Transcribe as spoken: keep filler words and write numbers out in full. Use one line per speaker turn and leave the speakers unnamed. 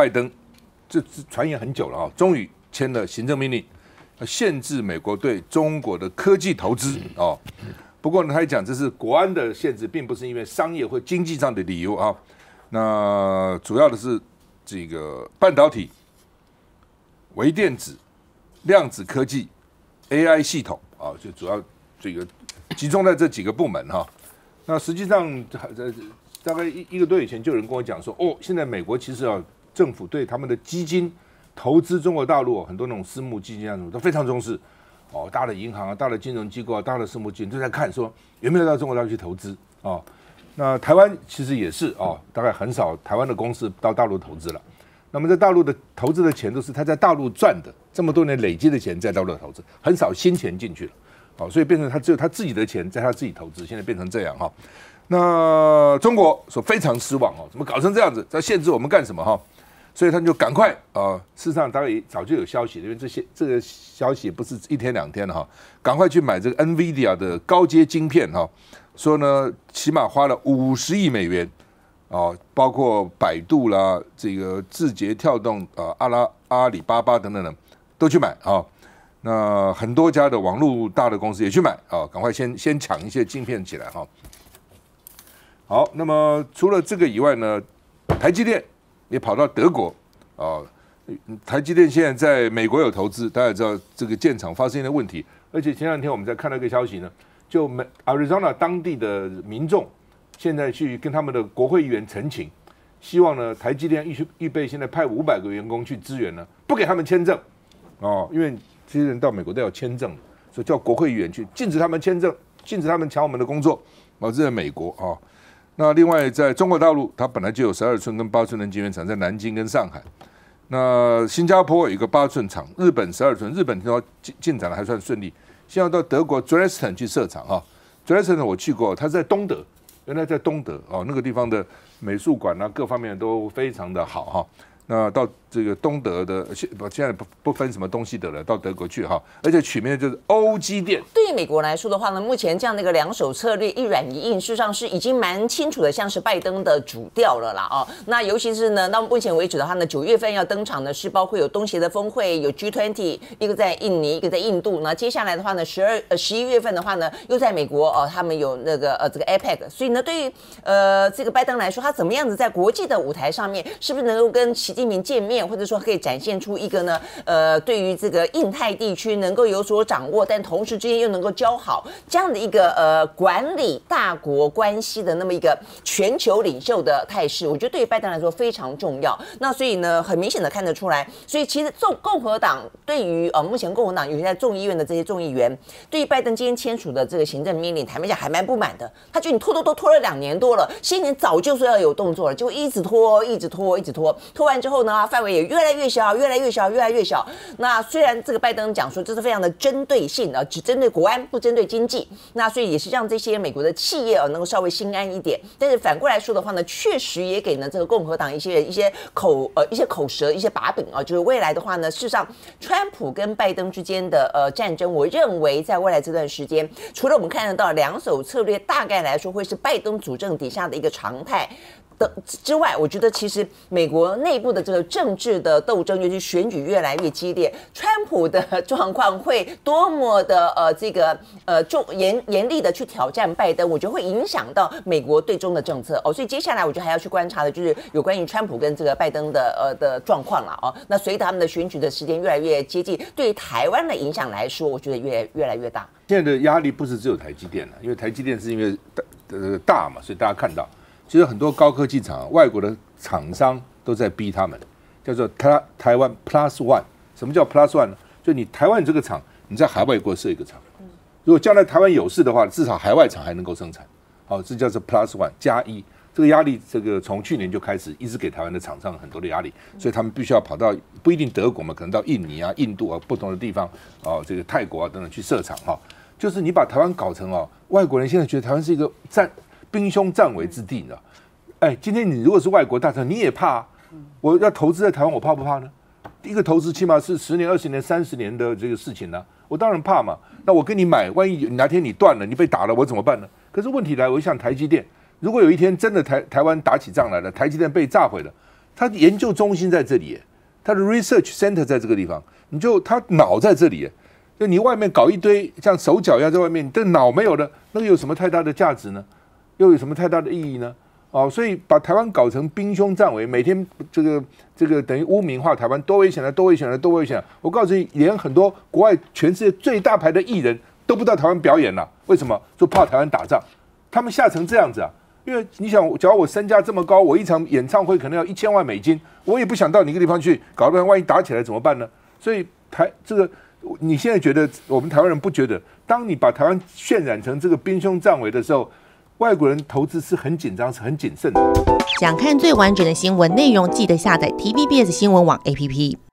拜登这传言很久了啊，终于签了行政命令，限制美国对中国的科技投资哦。不过呢，他讲这是国安的限制，并不是因为商业或经济上的理由啊。那主要的是这个半导体、微电子、量子科技、A I 系统啊，就主要这个集中在这几个部门哈。那实际上，大概一一个多月以前就有人跟我讲说，哦，现在美国其实啊，政府对他们的基金投资中国大陆很多那种私募基金啊什么都非常重视。哦，大的银行啊，大的金融机构啊，大的私募基金都在看说有没有到中国大陆去投资哦。那台湾其实也是哦，大概很少台湾的公司到大陆投资了。那么在大陆的投资的钱都是他在大陆赚的，这么多年累积的钱在大陆投资，很少新钱进去了。哦，所以变成他只有他自己的钱在他自己投资，现在变成这样哈。那中国说非常失望哦，怎么搞成这样子？在限制我们干什么哈？所以他就赶快啊、呃，事实上大概也早就有消息，因为这些这个消息不是一天两天的哈，赶快去买这个 NVIDIA 的高阶晶片哈，说呢起码花了五十亿美元啊，包括百度啦、这个字节跳动啊、阿拉阿里巴巴等等的都去买啊，那很多家的网络大的公司也去买啊，赶快先先抢一些晶片起来哈。好，那么除了这个以外呢，台积电也跑到德国啊，台积电现在在美国有投资，大家也知道这个建厂发生的问题，而且前两天我们在看到一个消息呢，就美 Arizona 当地的民众现在去跟他们的国会议员陈情，希望呢台积电预预备现在派五百个员工去支援呢，不给他们签证哦，因为这些人到美国都要签证，所以叫国会议员去禁止他们签证，禁止他们抢我们的工作，哦，这在美国啊。那另外，在中国大陆，它本来就有十二寸跟八寸的晶圆厂，在南京跟上海。那新加坡有一个八寸厂，日本十二寸，日本听说进进展的还算顺利。现在到德国 Dresden 去设厂哈 ，Dresden 我去过，它是在东德，原来在东德哦，那个地方的美术馆啊，各方面都非常的好哈。那到这个东德的，现现在不不分什么东西德了，到德国去哈，而且取名的就是欧基电。
对于美国来说的话呢，目前这样的一个两手策略一软一硬，事实上是已经蛮清楚的，像是拜登的主调了啦哦。那尤其是呢，到目前为止的话呢，九月份要登场的是包括有东协的峰会，有 G 二十，一个在印尼，一个在印度。那接下来的话呢，十二呃十一月份的话呢，又在美国哦，他们有那个呃这个 A P E C， 所以呢，对于呃这个拜登来说，他怎么样子在国际的舞台上面，是不是能够跟习近平见面，或者说可以展现出一个呢呃对于这个印太地区能够有所掌握，但同时之间又能够交好这样的一个呃管理大国关系的那么一个全球领袖的态势，我觉得对于拜登来说非常重要。那所以呢，很明显的看得出来，所以其实共共和党对于呃目前共和党尤其在众议院的这些众议员，对于拜登今天签署的这个行政命令，坦白讲还蛮不满的。他觉得你拖拖拖拖了两年多了，新年早就说要有动作了，就一直拖，一直拖，一直拖，拖完之后呢，范围也越来越小，越来越小，越来越小。那虽然这个拜登讲说这是非常的针对性的，只针对国安，不针对经济，那所以也是让这些美国的企业啊能够稍微心安一点。但是反过来说的话呢，确实也给呢这个共和党一些一些口呃一些口舌一些把柄啊，就是未来的话呢，事实上川普跟拜登之间的呃战争，我认为在未来这段时间，除了我们看得到两手策略，大概来说会是拜登主政底下的一个常态。之外，我觉得其实美国内部的这个政治的斗争，尤其选举越来越激烈，川普的状况会多么的呃这个呃重严严厉的去挑战拜登，我觉得会影响到美国对中的政策哦。所以接下来我觉得还要去观察的就是有关于川普跟这个拜登的呃的状况了哦。那随着他们的选举的时间越来越接近，对于台湾的影响来说，我觉得越越来越大。
现在的压力不是只有台积电了，因为台积电是因为呃大嘛，所以大家看到。其实很多高科技厂，外国的厂商都在逼他们，叫做台台湾 Plus One。什么叫 Plus One 呢？就你台湾这个厂，你在海外给我设一个厂。如果将来台湾有事的话，至少海外厂还能够生产。好，这叫做 Plus One 加一。这个压力，这个从去年就开始，一直给台湾的厂商很多的压力，所以他们必须要跑到不一定德国嘛，可能到印尼啊、印度啊不同的地方啊，这个泰国啊等等去设厂哈。就是你把台湾搞成哦，外国人现在觉得台湾是一个战。兵凶战危之地，你知道？哎，今天你如果是外国大厂，你也怕、啊。我要投资在台湾，我怕不怕呢？一个投资起码是十年、二十年、三十年的这个事情呢、啊，我当然怕嘛。那我跟你买，万一哪天你断了，你被打了，我怎么办呢？可是问题来，我想台积电，如果有一天真的台台湾打起仗来了，台积电被炸毁了， 他研究中心在这里，他的 research center 在这个地方，你就他脑在这里，就你外面搞一堆像手脚一样在外面，你的脑没有了，那个有什么太大的价值呢？又有什么太大的意义呢？哦，所以把台湾搞成兵凶战危，每天这个这个等于污名化台湾，多危险了，多危险了，多危险了！我告诉你，连很多国外全世界最大牌的艺人都不到台湾表演了，为什么？就怕台湾打仗，他们吓成这样子啊！因为你想，假如我身价这么高，我一场演唱会可能要一千万美金，我也不想到你一个地方去搞得万一打起来怎么办呢？所以台这个，你现在觉得我们台湾人不觉得，当你把台湾渲染成这个兵凶战危的时候，外国人投资是很紧张，是很谨慎的。
想看最完整的新闻内容，记得下载 T V B S 新闻网 A P P。